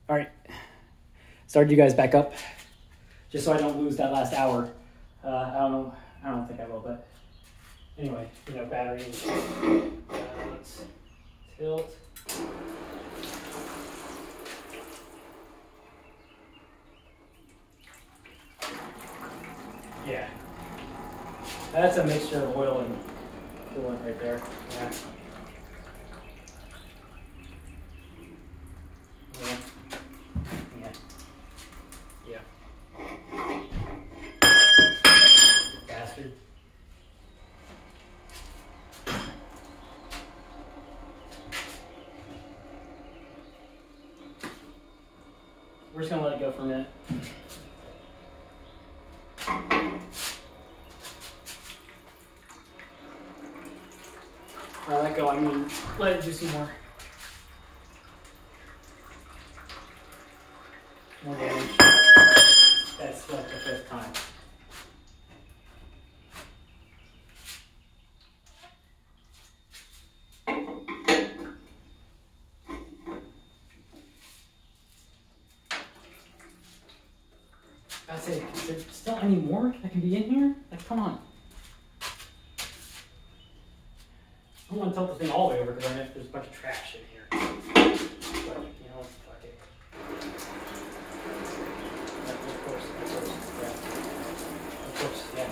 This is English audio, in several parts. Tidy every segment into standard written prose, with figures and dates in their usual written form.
All right, started you guys back up, just so I don't lose that last hour. I don't think I will, but anyway, you know, battery. Let's tilt. Yeah, that's a mixture of oil and coolant right there. Yeah. Bastard. We're just gonna let it go for a minute. By let go, I mean let it do some more. More damage. That's like the fifth time. I say, is there still any more that can be in here? Like, come on. I don't want to tilt the thing all the way over because I know there's a bunch of trash in here. But, you know, fuck it. Of course, yeah. Of course, yeah.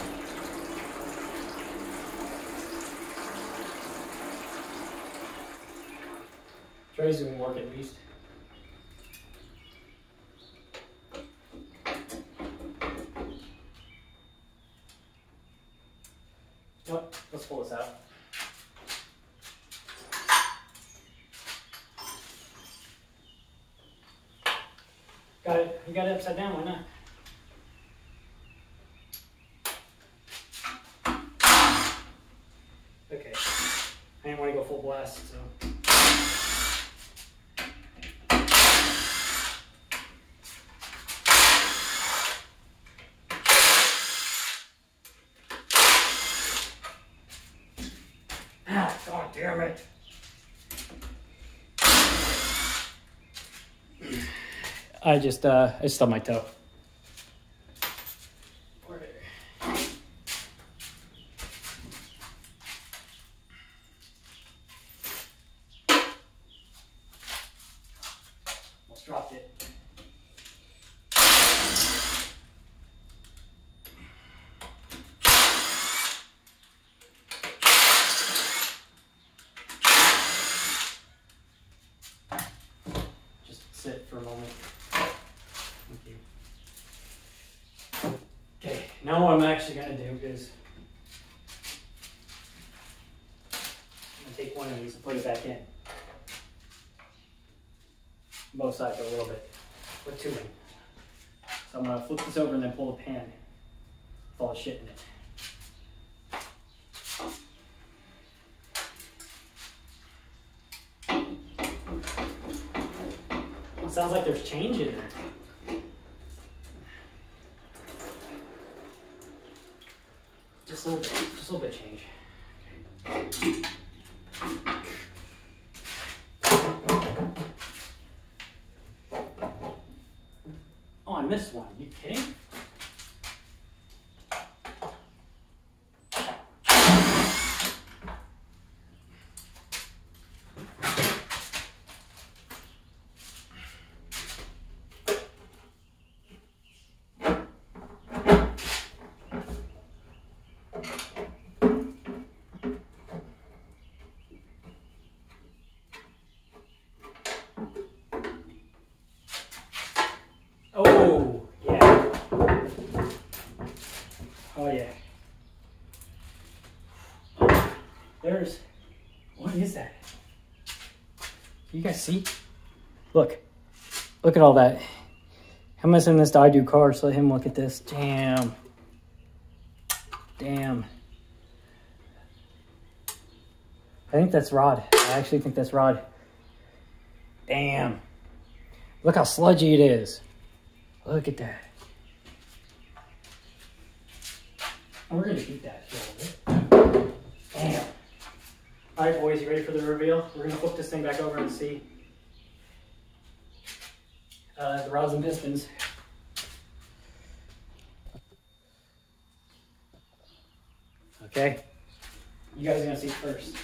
Try's doing work at least. Yep, let's pull this out. Got it. You got it upside down, why not? Okay. I didn't want to go full blast, so. Ah, God damn it. I stubbed my toe. Almost dropped it. Just sit for a moment. Thank you. Okay, now what I'm actually going to do is I'm going to take one of these and put it back in. Both sides a little bit. Put two in. So I'm going to flip this over and then pull the pan with all the shit in it. It sounds like there's change in there. Just a little bit change. Oh, I missed one. Are you kidding? Oh, yeah. Oh, yeah. Oh, there's, what is that? You guys see? Look at all that. How am I sending this to I Do Cars? Let him look at this. Damn. Damn. I think that's rod. I actually think that's rod. Damn. Look how sludgy it is. Look at that. And we're going to keep that for a little bit. Damn. All right, boys, you ready for the reveal? We're going to flip this thing back over and see. the rods and pistons. Okay, you guys are gonna see it first.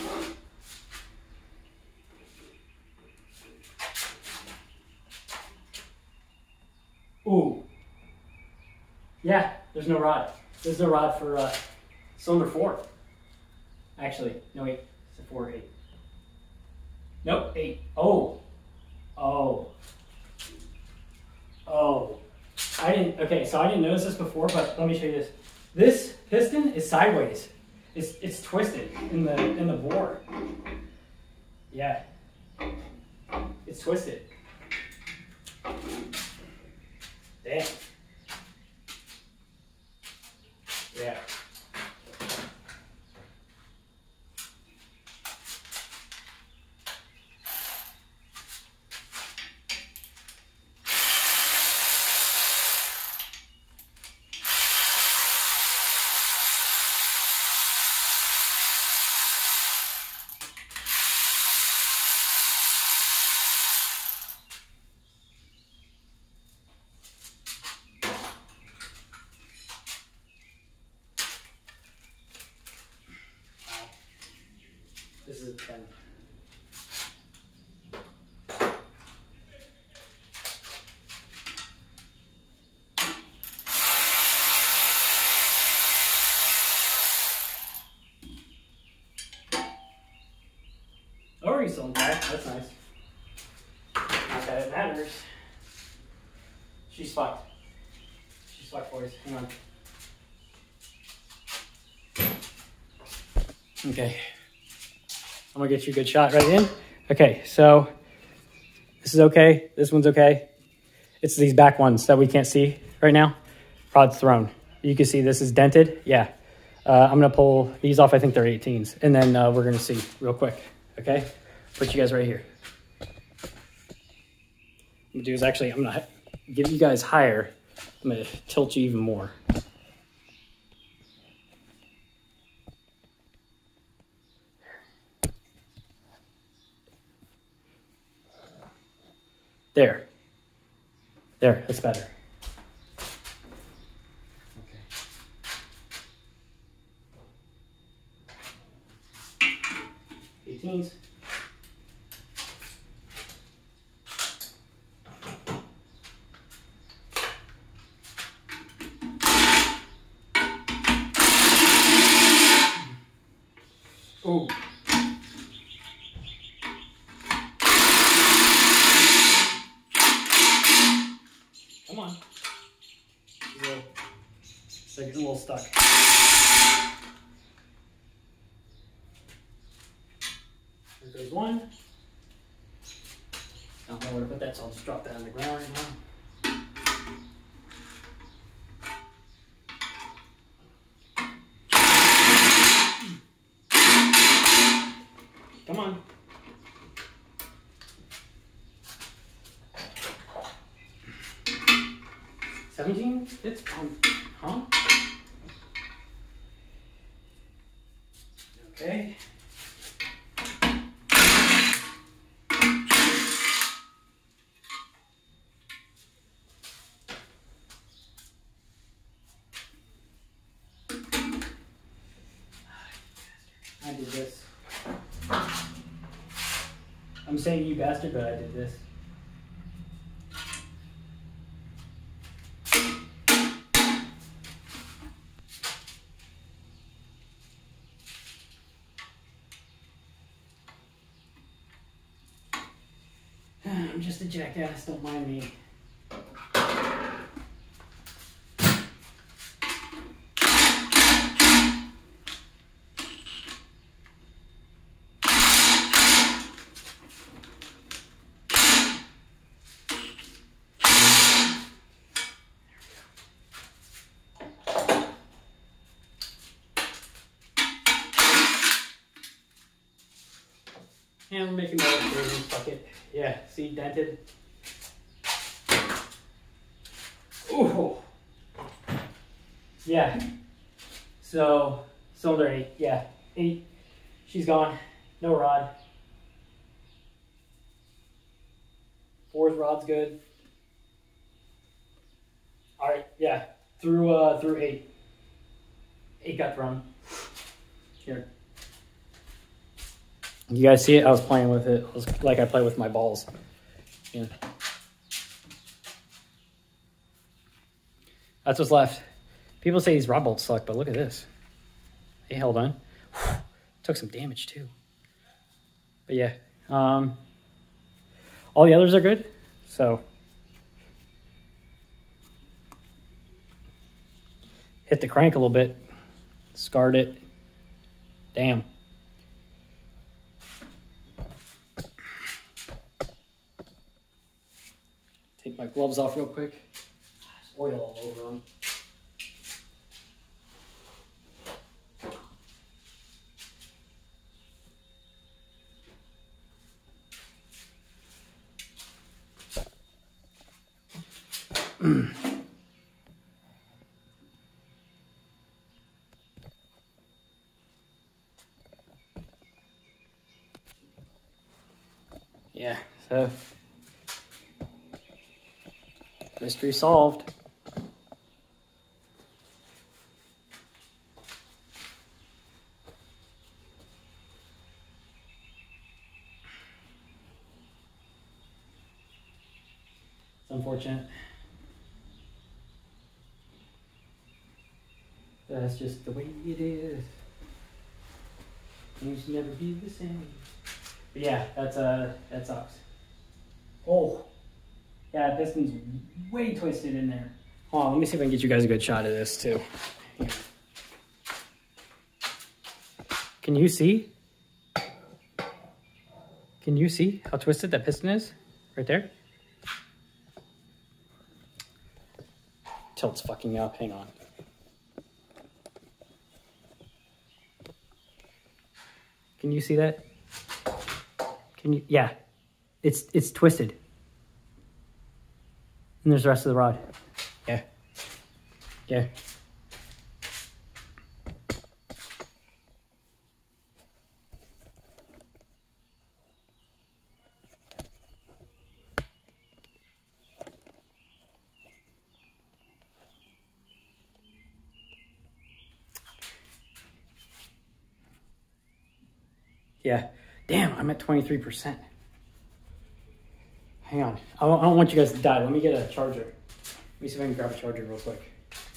Ooh, yeah, there's no rod. There's no rod for cylinder 4. Actually, no, wait, it's a 4 or 8. Nope, 8. Oh, oh, oh. Okay, so I didn't notice this before, but let me show you this. This piston is sideways. It's twisted in the bore. Yeah, it's twisted. Damn. Yeah. This is a 10. Already still intact. That's nice. Not that it matters. She's fucked. She's fucked, boys. Hang on. Okay. I'm gonna get you a good shot right in. Okay, so this is okay. This one's okay. It's these back ones that we can't see right now. Rod's thrown. You can see this is dented. Yeah. I'm gonna pull these off. I think they're 18s. And then we're gonna see real quick. Okay? Put you guys right here. What I'm gonna do is actually, I'm gonna give you guys higher. I'm gonna tilt you even more. There. There, that's better. Okay. 18s. Ooh. Come on. It's like getting a little stuck. There goes one. I don't know where to put that, so I'll just drop that on the ground right now. Come on. $17? It's huh? Okay. I did this. I'm saying you bastard, but I did this. I'm just a jackass, don't mind me. And we're making another version, fuck it. Yeah, see, dented. Ooh. Yeah. So, cylinder 8, yeah. 8. She's gone. No rod. 4's rod's good. All right, yeah, through 8. 8 got thrown. Here. You guys see it? I was playing with it. It was like I play with my balls. Yeah. That's what's left. People say these rod bolts suck, but look at this. They held on. Took some damage too. But yeah, all the others are good. So hit the crank a little bit, scarred it. Damn. Take my gloves off real quick. There's oil all over them. Yeah, so mystery solved. It's unfortunate. That's just the way it is. Things never be the same. But yeah, that sucks. Oh, yeah, piston's way twisted in there. Hold on, let me see if I can get you guys a good shot of this too. Here. Can you see? Can you see how twisted that piston is? Right there? Tilt's fucking up, hang on. Can you see that? Can you, yeah, it's twisted. And there's the rest of the rod. Yeah. Yeah. Yeah. Damn, I'm at 23%. Hang on. I don't want you guys to die. Let me get a charger. Let me see if I can grab a charger real quick.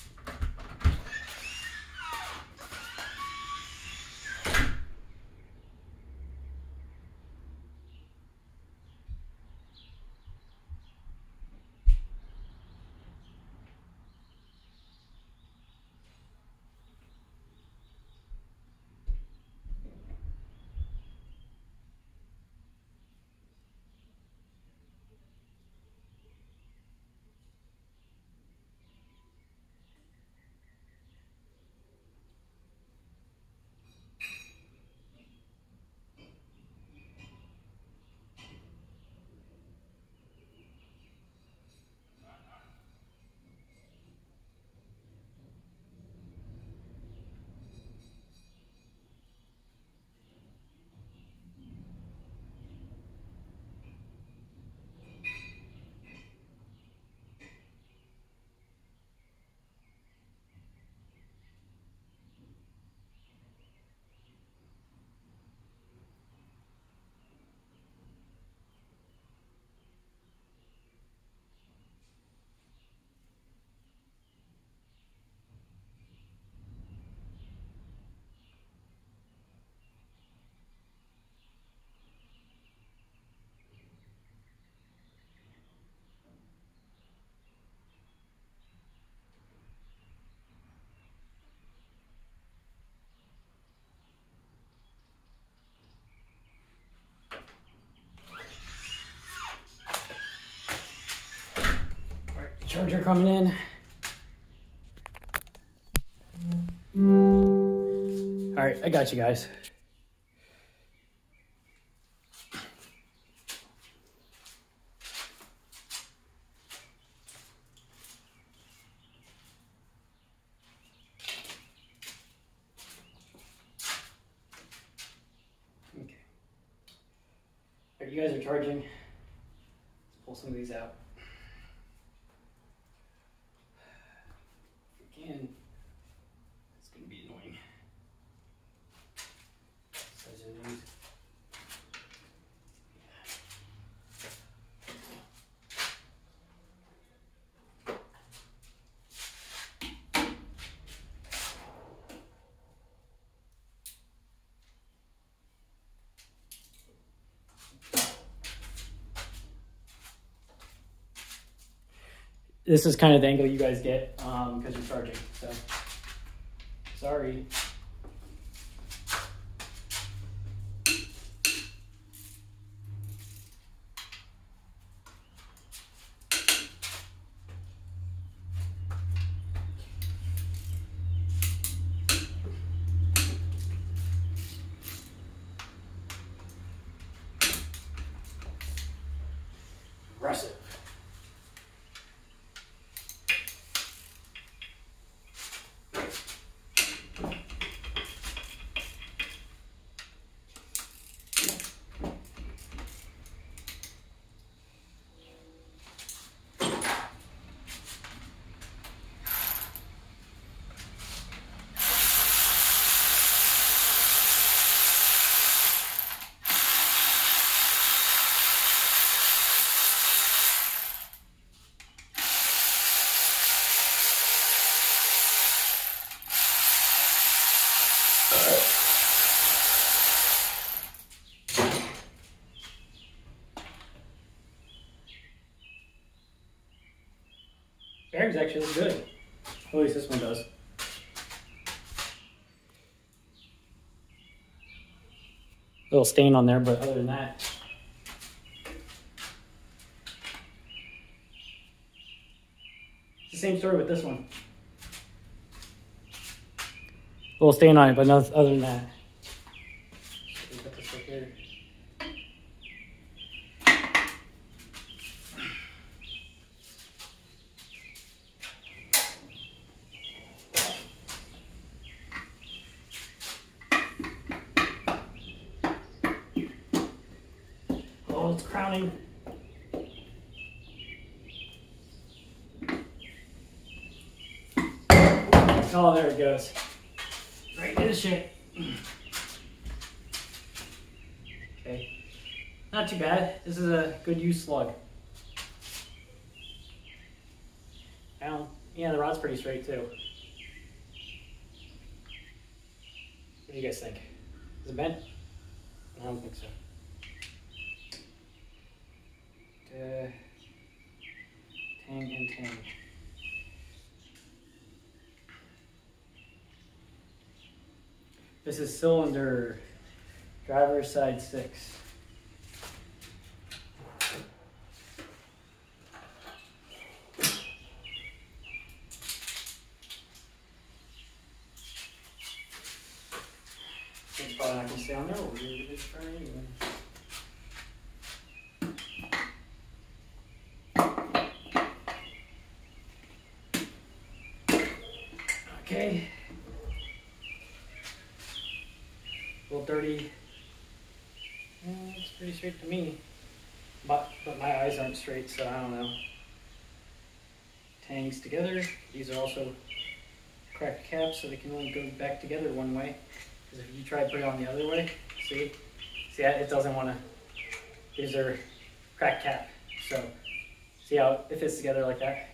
Charger coming in. All right, I got you guys. Okay. All right, you guys are charging. Let's pull some of these out. again, it's going to be annoying. Such a news. This is kind of the angle you guys get because you're charging, so sorry. Aggressive. Bearings actually look good. At least this one does. Little stain on there, but other than that, it's the same story with this one. Little stain on it, but other than that. Put this right here. Oh, it's crowning. Oh, there it goes. Right into the shit. Okay. Not too bad. This is a good use slug. Now, yeah, the rod's pretty straight too. What do you guys think? Is it bent? I don't think so. Tang and tang. This is cylinder, driver's side 6. It's probably not going to stay on there. We'll give it a try anyway. Okay. A little dirty. It's pretty straight to me. But my eyes aren't straight, so I don't know. Tangs together. These are also cracked caps, so they can only go back together one way. Because if you try to put it on the other way, see it doesn't want to. These are cracked cap, so see how it fits together like that.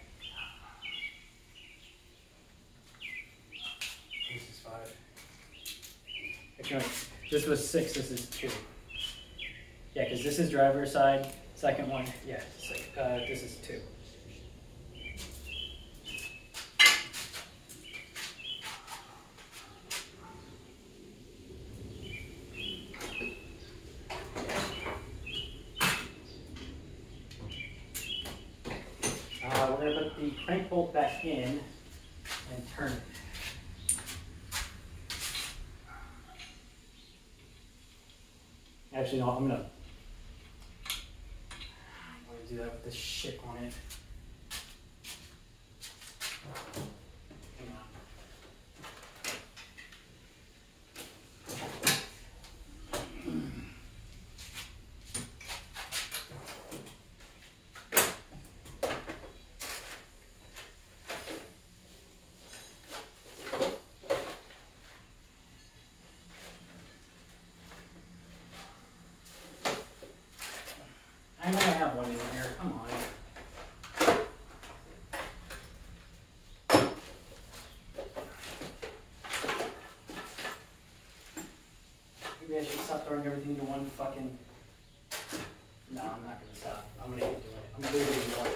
This is 5. Actually, this was 6. This is 2. Yeah, because this is driver's side. Second one, yeah. So, this is 2. We're going to put the crank bolt back in and turn it. Actually, no, I'm going to do that with this shit on it. Hang on. throwing everything into one fucking... No, I'm not gonna stop. I'm gonna keep doing it. I'm gonna do it more.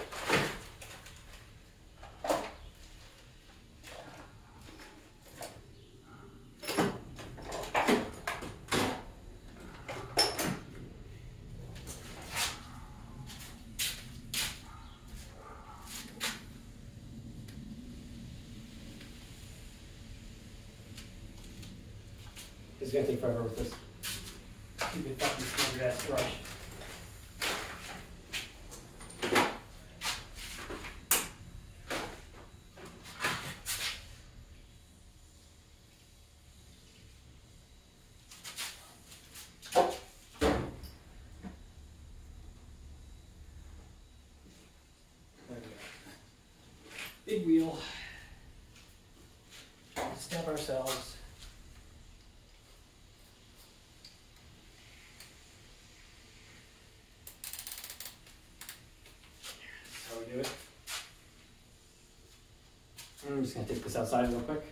It's gonna take forever with this stupid fucking standard ass brush. There we go. Big wheel. Step ourselves. Do it. I'm just going to take this outside real quick.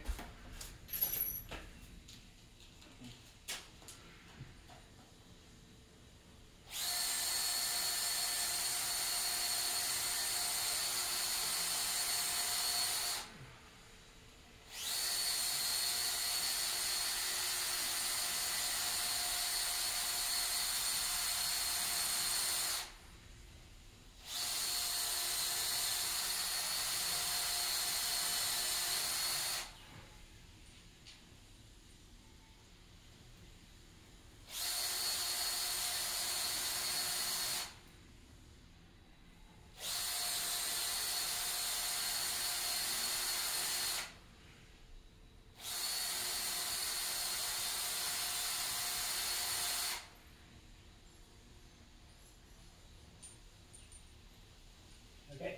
Okay.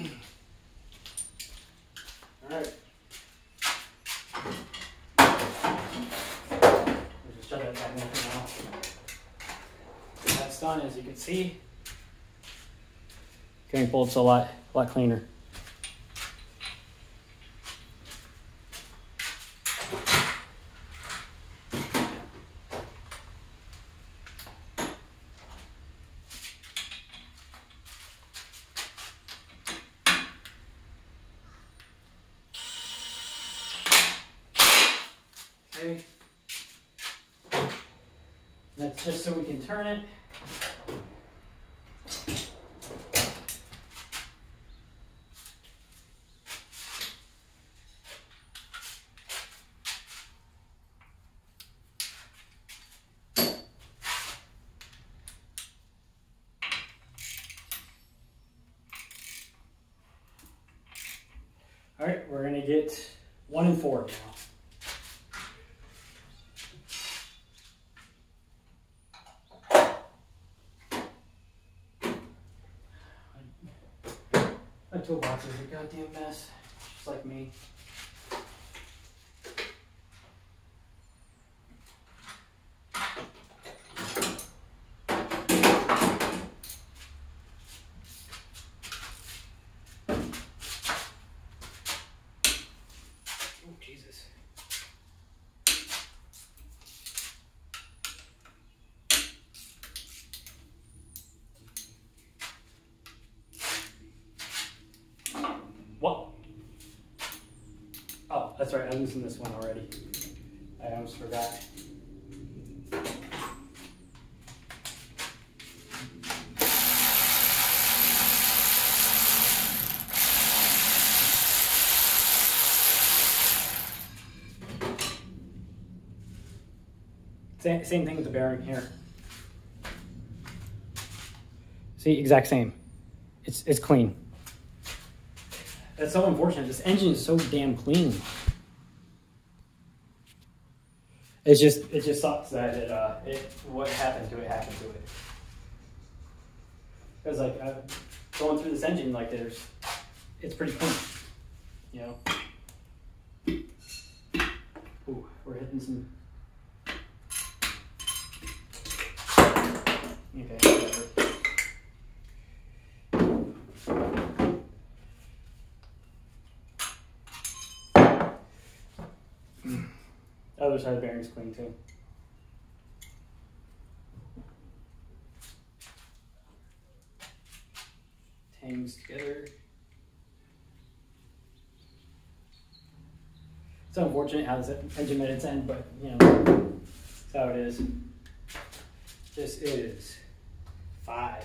All right. We'll just shut that back in for now. That's done, as you can see. Carrying bolts a lot cleaner. Okay. That's just so we can turn it. All right, we're gonna get 1 and 4 now. My toolbox is a goddamn mess, just like me. Oh, Jesus. What? Oh, that's right, I loosened this one already. I almost forgot. Same thing with the bearing here. See, exact same. It's clean. That's so unfortunate. This engine is so damn clean. It just sucks that what happened to it happened to it. Because like going through this engine, like it's pretty clean, you know. Ooh, we're hitting some. Okay, whatever. Other side of the bearing's clean too. these together. It's unfortunate how this engine minutes end, but you know, that's how it is. This is 5.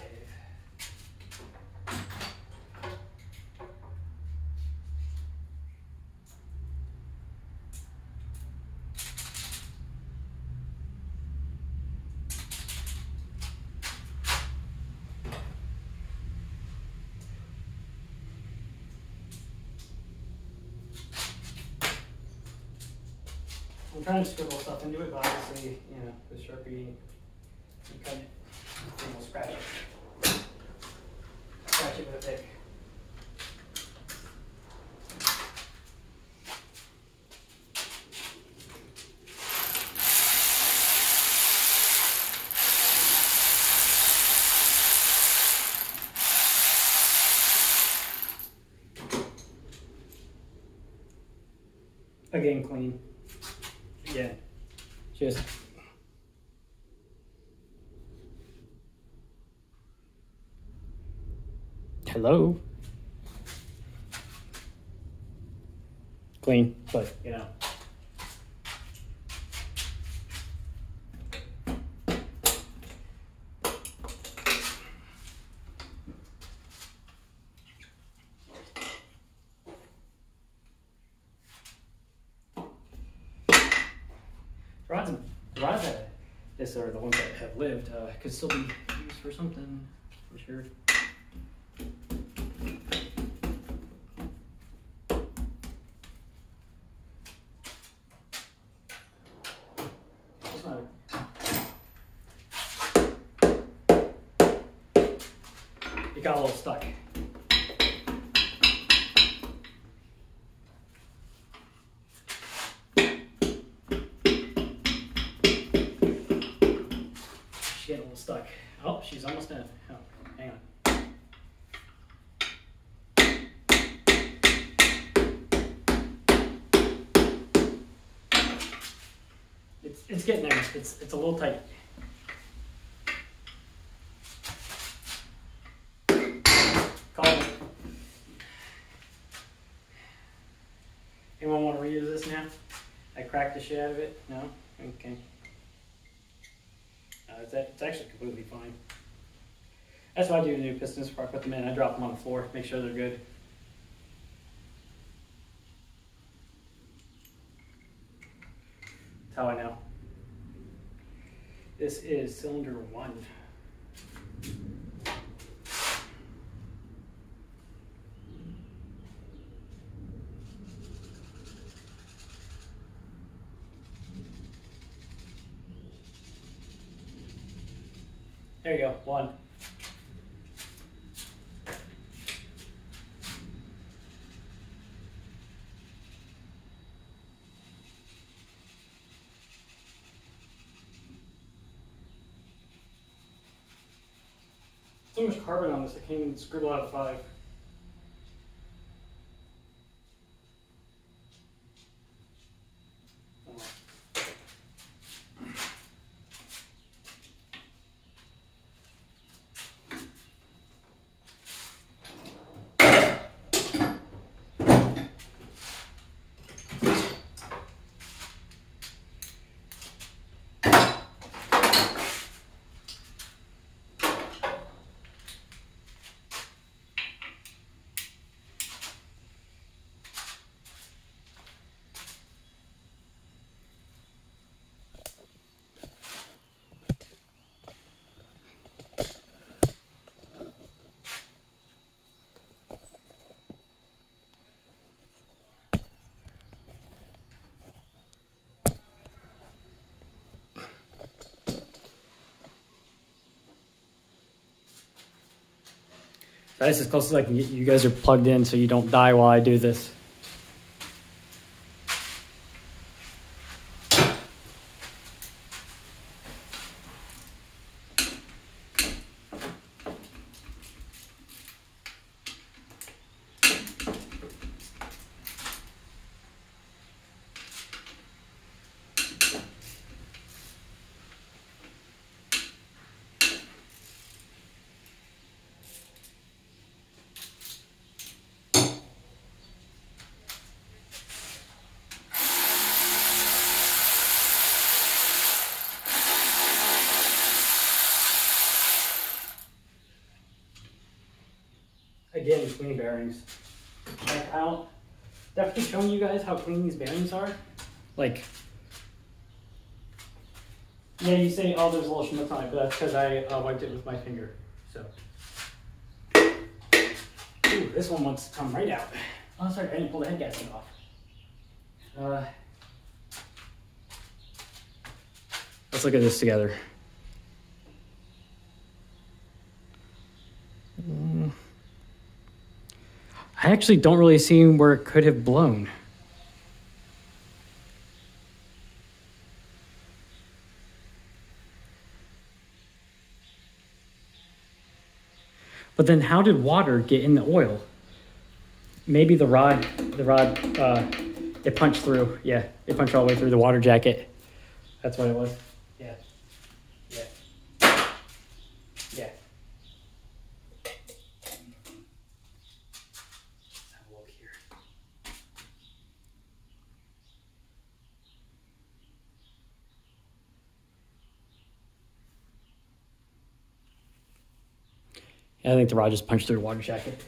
I'm trying to scribble stuff into it, but obviously, you know, the Sharpie, you cut it, and we'll scratch it. Scratch it with a pick. Again, clean. Again, just. Hello. Clean, but you know. The rods that this are the ones that have lived could still be used for something for sure. It got a little stuck. Getting a little stuck. Oh, she's almost done. Oh, hang on. It's getting there. It's a little tight. Call it. Anyone want to reuse this now? I cracked the shit out of it. No? Okay. It's actually completely fine. That's why I do new pistons before I put them in. I drop them on the floor, make sure they're good. That's how I know. This is cylinder 1. There you go, 1. So much carbon on this, I can't even scribble out a 5. That's as close as I can get. You guys are plugged in so you don't die while I do this. Again, clean bearings. Like, I'll definitely showing you guys how clean these bearings are. Like, yeah, you say, oh, there's a little schmutz on it, but that's because I wiped it with my finger. So, ooh, this one wants to come right out. Oh, sorry, I didn't pull the head gasket off. Let's look at this together. I actually don't really see where it could have blown. But then how did water get in the oil? Maybe the rod, it punched through. Yeah, it punched all the way through the water jacket. That's what it was. Yeah. Yeah. Yeah. Let's have a look here. Yeah, I think the rod just punched through the water jacket.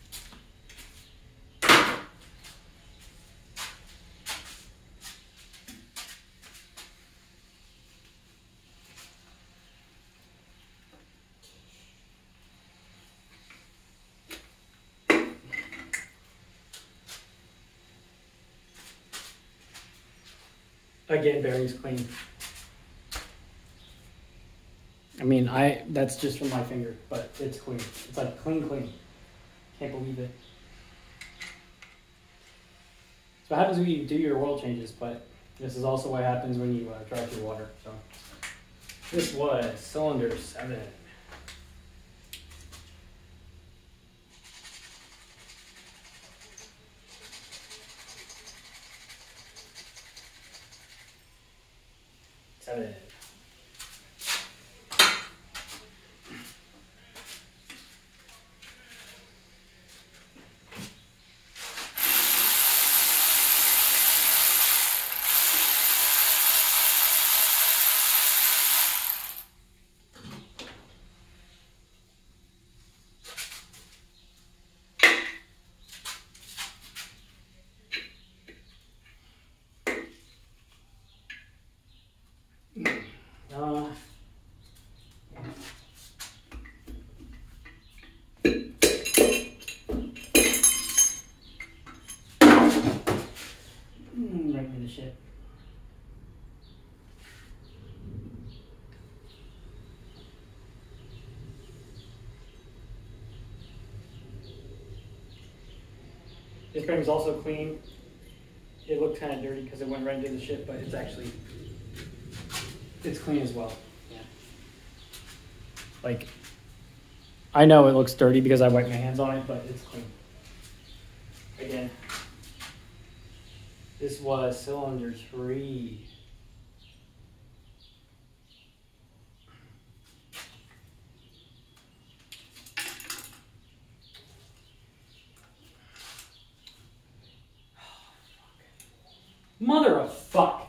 Again, bearings clean. I mean, that's just from my finger, but it's clean. It's like clean. Can't believe it. So what happens when you do your oil changes, but this is also what happens when you drive through water. So this was cylinder 7. Right into the ship. This bearing's also clean. It looked kind of dirty because it went right into the ship, but it's clean as well. Yeah. Like, I know it looks dirty because I wiped my hands on it, but it's clean. Again, this was cylinder 3. Mother of fuck.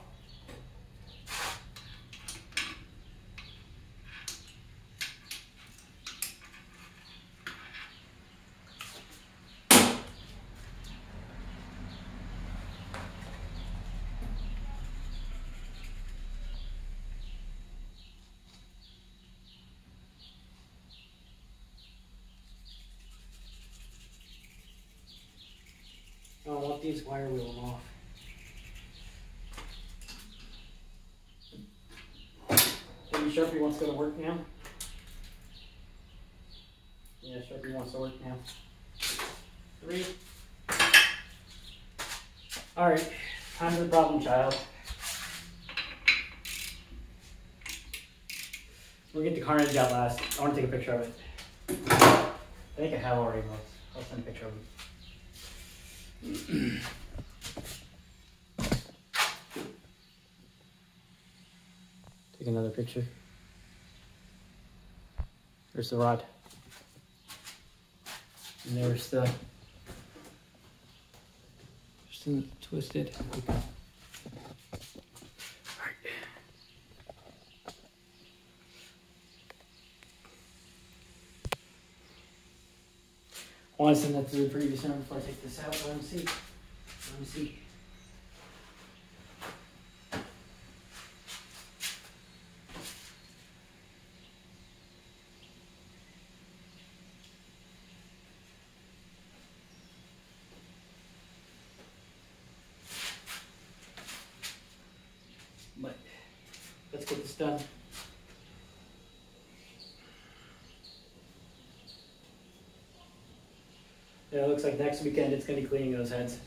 I don't want these wire wheels off. Maybe Sharpie wants to go to work now. Yeah, Sharpie wants to work now. 3. All right, time for the problem child. We'll get the carnage out last. I want to take a picture of it. I think I have already, but I'll send a picture of it. Take another picture. There's the rod. And there's the twisted. I want to send that to the previous owner before I take this out. Let me see. Let me see. But let's get this done. Yeah, it looks like next weekend it's going to be cleaning those heads.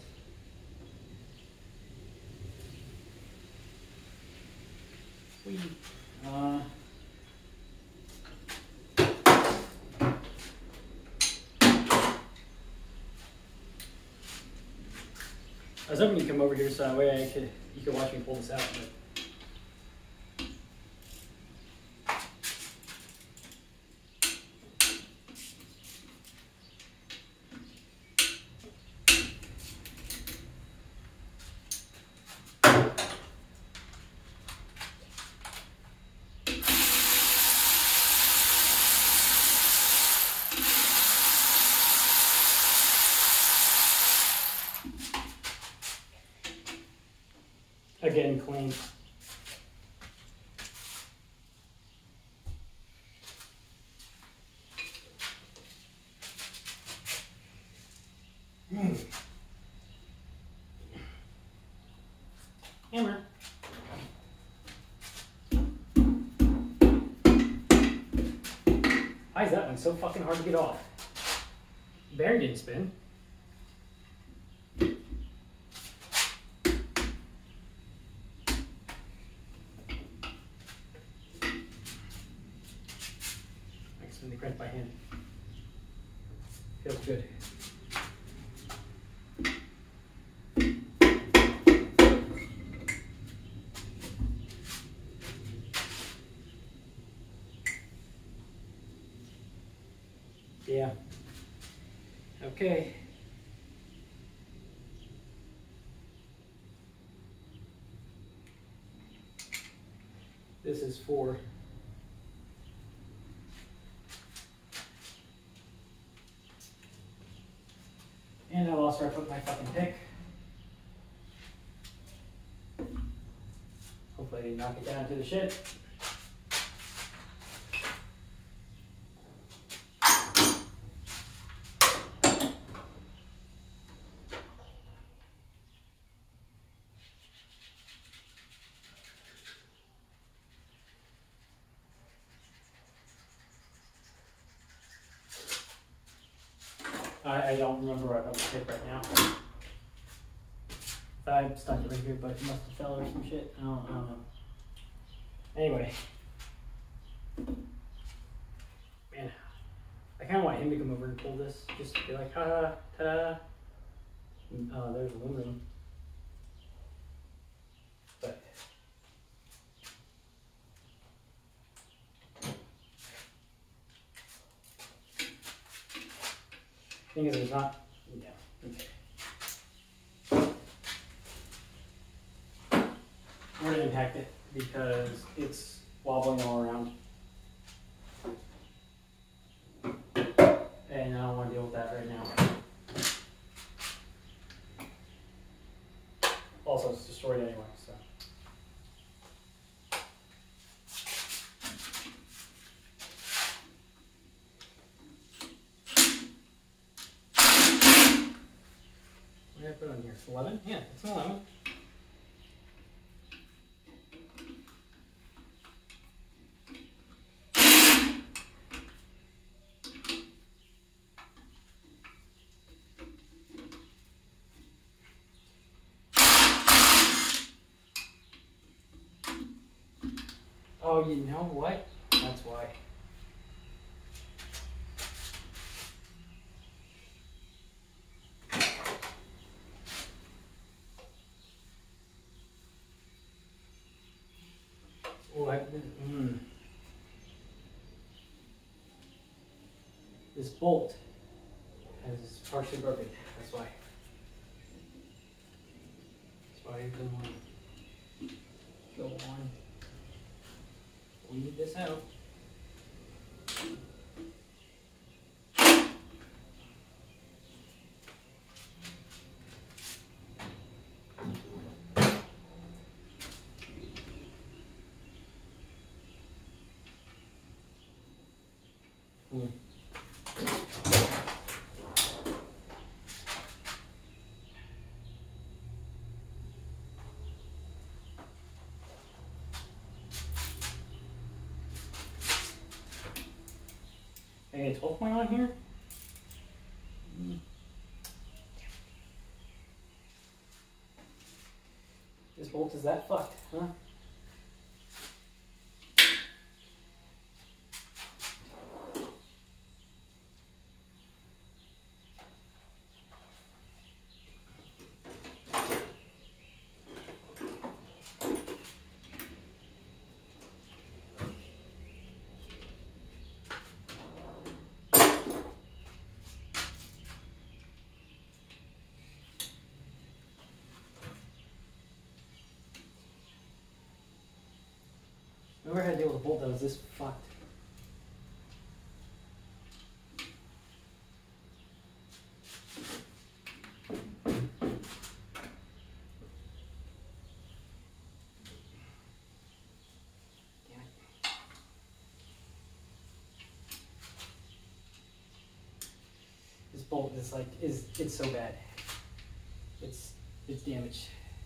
Sweet. I was hoping you'd come over here so that way you could watch me pull this out. But again, clean. Hammer. Why is that one so fucking hard to get off? Bearing didn't spin. Spin the crank by hand. Feels good. Yeah. Okay. This is for and I lost where I put my fucking pick. Hopefully I didn't knock it down to the shit. I don't remember where I put my pick right now. I stuck it right here, but it must have fell or some shit. I don't know. Anyway. Man, I kind of want him to come over and pull this. Just to be like, ha, ta-da. Oh, there's aluminum. But thing is, it's not. Yeah. Okay. We're gonna impact it because it's wobbling all around, and I don't want to deal with that right now. Also, it's destroyed anyway, so. What did I put on here? 11? Yeah, it's an 11. Oh, you know what? That's why. This bolt is partially broken. That's why. That's why you didn't want to go on. Weed this out. maybe a 12 point on here. This bolt is that fucked, huh? I never had to deal with a bolt that was this fucked. Damn it. This bolt is like, it's so bad. It's damaged.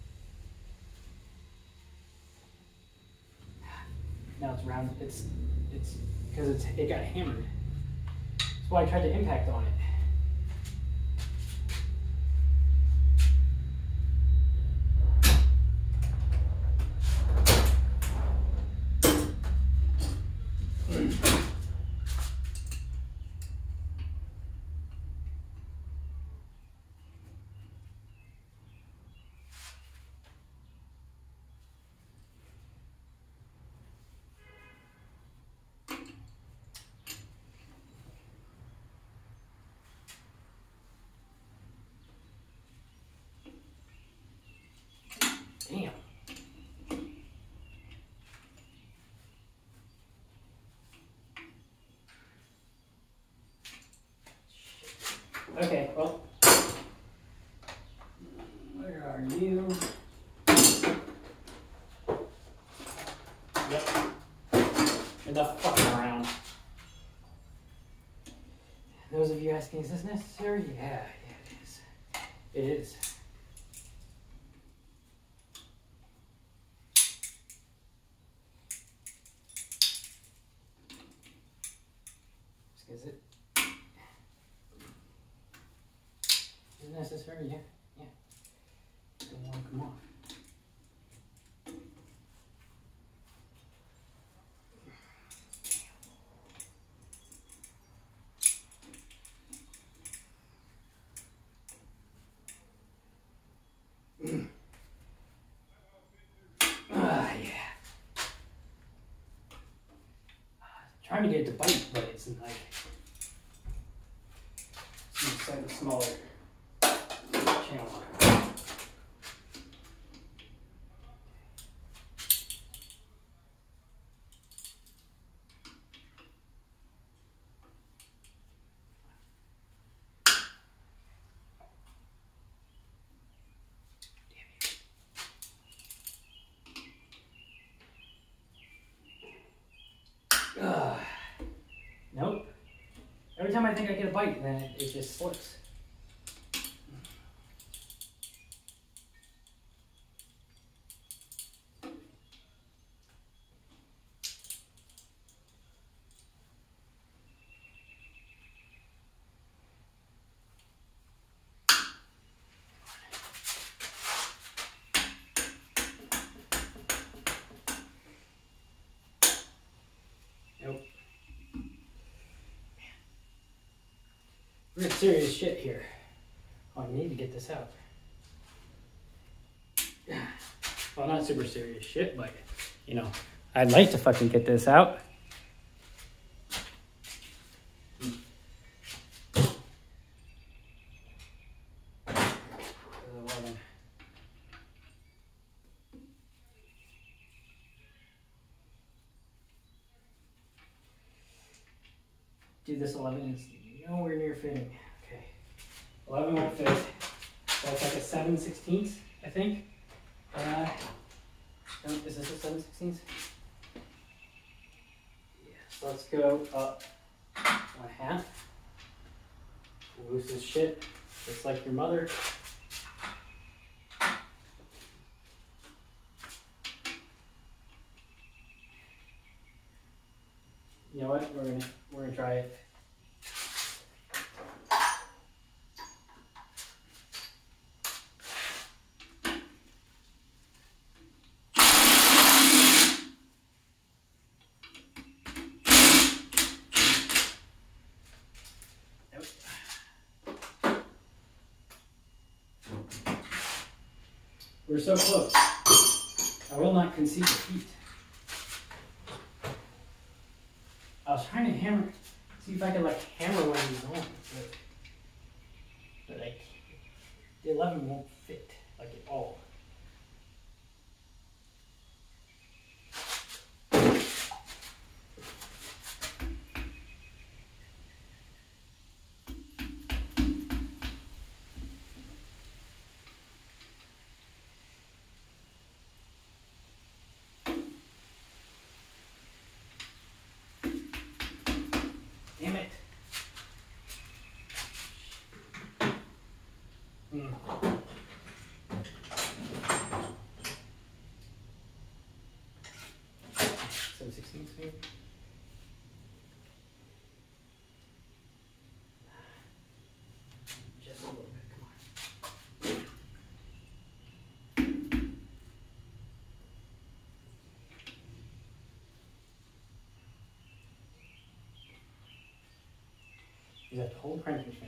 Now it's round. It's because it got hammered. That's why I tried to impact on it. Damn. Okay, well, where are you? Yep. Enough fucking around. Those of you asking, is this necessary? Yeah, it is. It is. Is it necessary? Yeah, yeah. Don't want to come off. Yeah. Trying to get it to bite, but it's like slightly smaller channel. Nope. Every time I think I get a bite, then it just slips. Nope. We're in serious shit here. Oh, I need to get this out. Well, not super serious shit, but, you know, I'd like to fucking get this out. Dude, this 11 is nowhere near fitting. Okay. 11 won't fit. So it's like a 7/16, I think. Is this a 7/16? Yeah. So let's go up 1/2. Loose as shit, just like your mother. You know what? We're gonna try it. We're so close. I will not concede defeat. I was trying to hammer, see if I could like hammer one of these on, but like the 11 won't fit like at all. Damn it. Hmm. 7/16 maybe? Just a little bit, come on. You have to hold crank machine.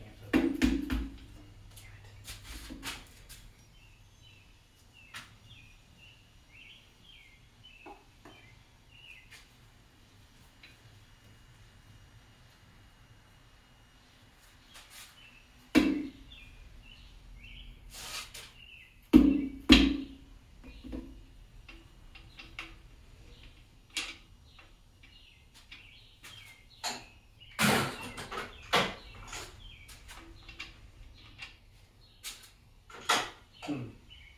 Hmm.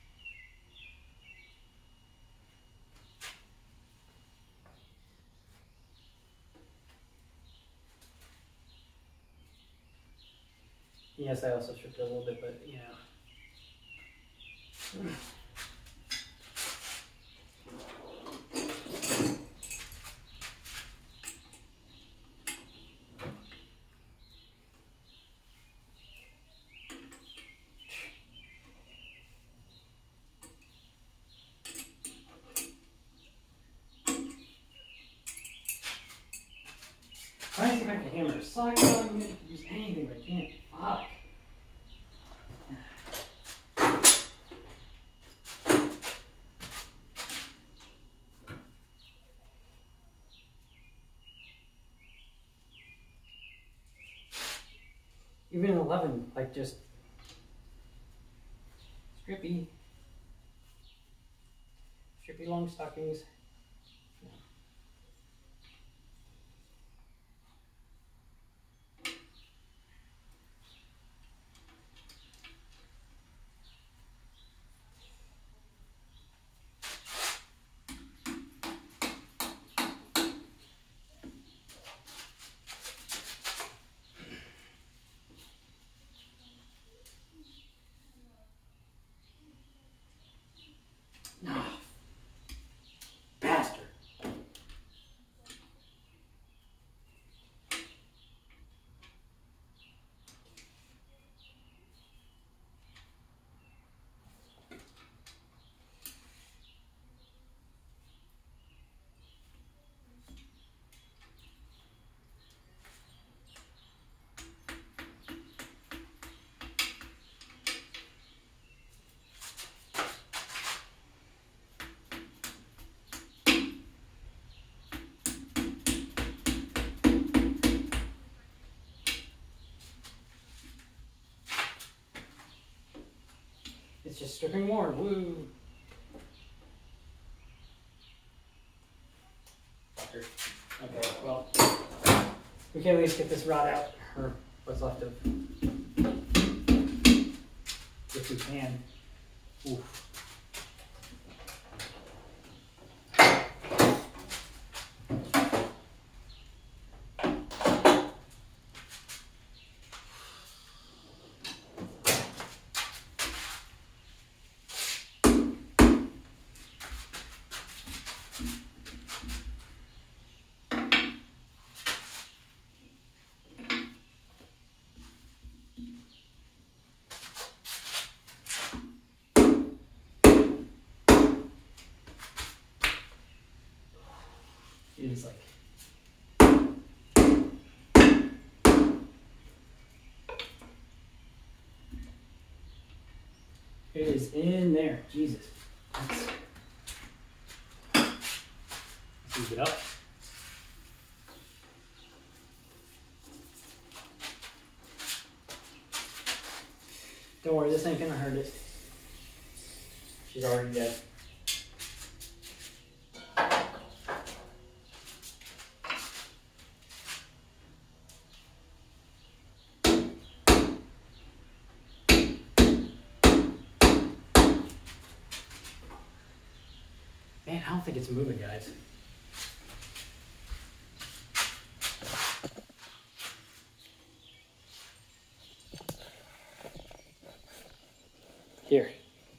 Yes, I also stripped it a little bit, but you know. Trying to see if I can hammer a sock, I can use anything, but I can't. Fuck. Even 11, like just strippy long stockings. No. Bastard. It's just stripping more. Woo. Fucker. Okay, well, we can at least get this rod out, or what's left of, if we can. Oof. It is like It is in there. Jesus. Let's move it up. Don't worry, this ain't gonna hurt it. She's already dead. Man, I don't think it's moving, guys. Here.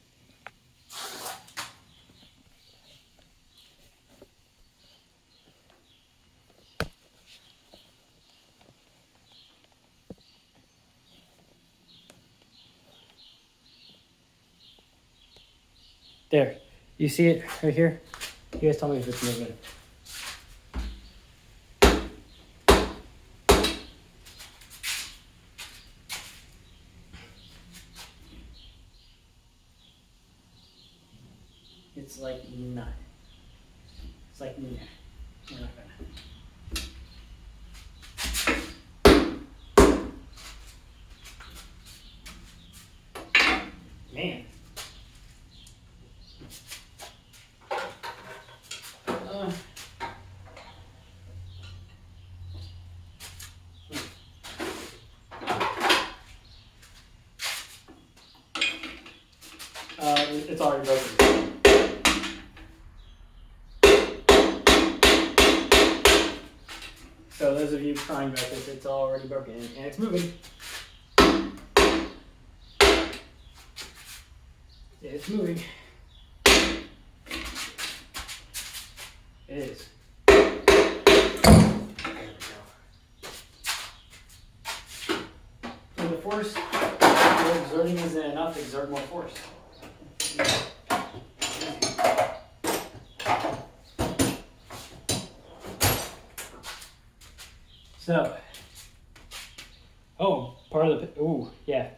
There. You see it right here? You guys tell me if it's moving. It's like not. It's like, nah. We're not gonna. Man. It's already broken. So those of you trying about this, it's already broken and it's moving. It's moving. It is. There we go. So the force you're exerting isn't enough, exert more force. So, oh, part of the, ooh, yeah.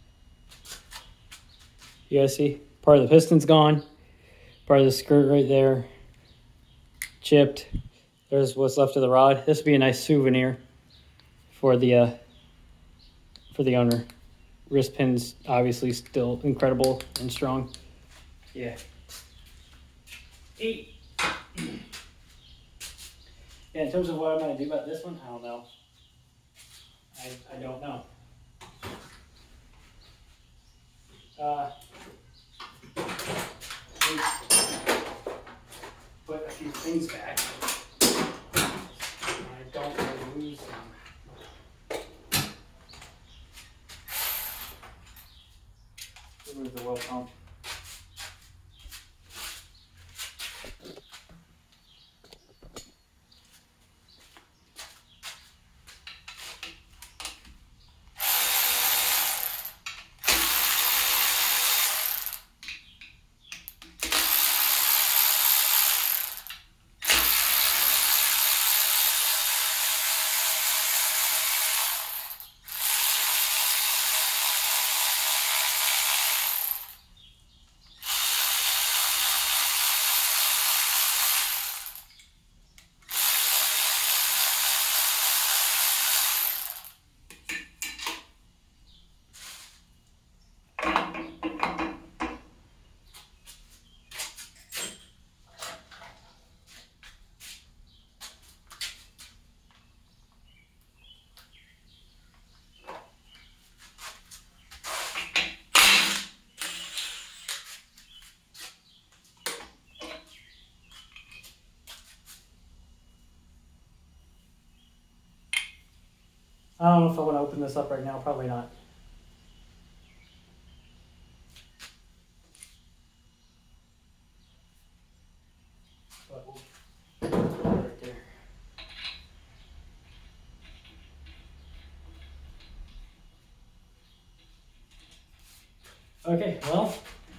You guys see? Part of the piston's gone. Part of the skirt right there. Chipped. There's what's left of the rod. This would be a nice souvenir for the owner. Wrist pin's obviously still incredible and strong. Yeah. 8. Yeah, in terms of what I'm going to do about this one, I don't know. I don't know. Put a few things back. I don't want to lose them. Remove the well pump. I don't know if I want to open this up right now. Probably not. But we'll put it right there. Okay, well,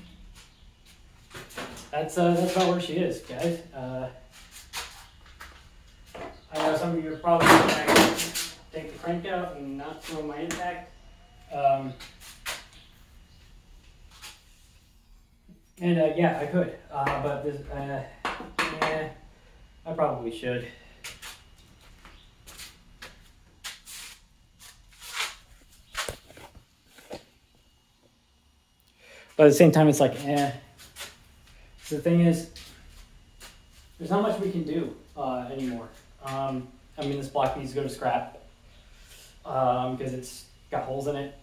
that's about where she is, guys. I know some of you are probably trying to take the crank out and not throw my impact. And yeah, I could, but this, yeah, I probably should. But at the same time, it's like, So the thing is, there's not much we can do anymore. I mean, this block needs to go to scrap because it's got holes in it.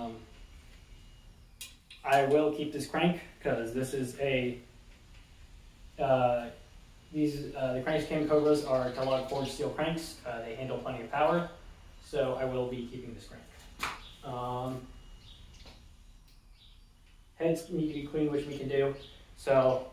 I will keep this crank because this is a the cranks came Cobras are Kellogg forged steel cranks. They handle plenty of power, so I will be keeping this crank. Heads need to be cleaned, which we can do. So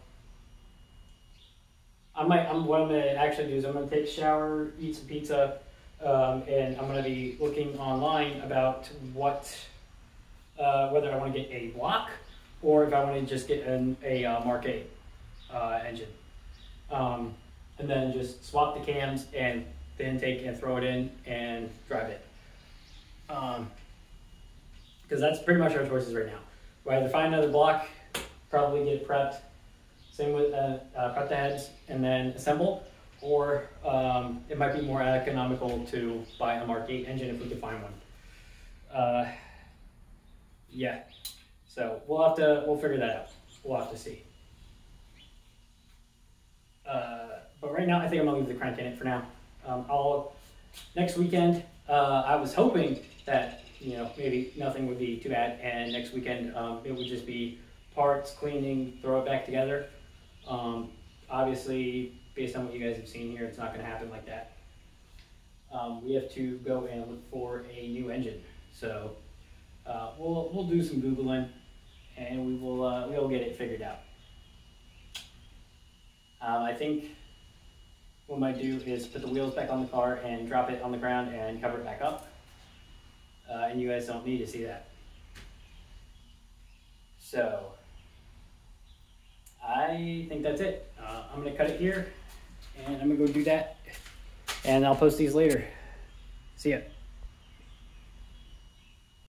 what I'm gonna actually do is I'm gonna take a shower, eat some pizza, and I'm gonna be looking online about whether I want to get a block or if I want to just get a Mark 8 engine. And then just swap the cams and the intake and throw it in and drive it. Because that's pretty much our choices right now. We'll either find another block, probably get it prepped, same with prep the heads and then assemble, or it might be more economical to buy a Mark 8 engine if we can find one. Yeah, so we'll figure that out. We'll have to see. But right now, I think I'm gonna leave the crank in it for now. Next weekend, I was hoping that maybe nothing would be too bad, and next weekend it would just be parts, cleaning, throw it back together. Obviously, based on what you guys have seen here, it's not going to happen like that. We have to go and look for a new engine, so we'll do some Googling, and we'll get it figured out. I think what I might do is put the wheels back on the car and drop it on the ground and cover it back up. And you guys don't need to see that. So I think that's it. I'm going to cut it here, and I'm going to go do that, and I'll post these later. See ya.